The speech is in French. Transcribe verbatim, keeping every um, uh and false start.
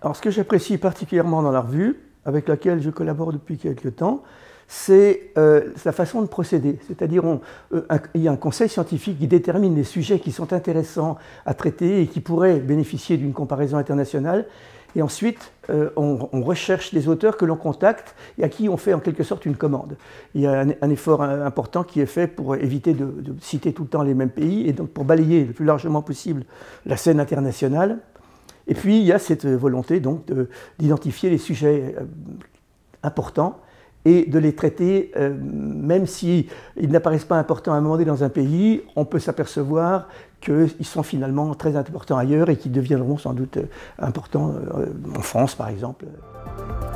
Alors, ce que j'apprécie particulièrement dans la revue, avec laquelle je collabore depuis quelques temps, c'est euh, la façon de procéder. C'est-à-dire euh, il y a un conseil scientifique qui détermine les sujets qui sont intéressants à traiter et qui pourraient bénéficier d'une comparaison internationale. Et ensuite, euh, on, on recherche des auteurs que l'on contacte et à qui on fait en quelque sorte une commande. Il y a un, un effort important qui est fait pour éviter de, de citer tout le temps les mêmes pays et donc pour balayer le plus largement possible la scène internationale. Et puis, il y a cette volonté donc d'identifier les sujets euh, importants et de les traiter, euh, même s'ils n'apparaissent pas importants à un moment donné dans un pays, on peut s'apercevoir qu'ils sont finalement très importants ailleurs et qu'ils deviendront sans doute importants euh, en France, par exemple.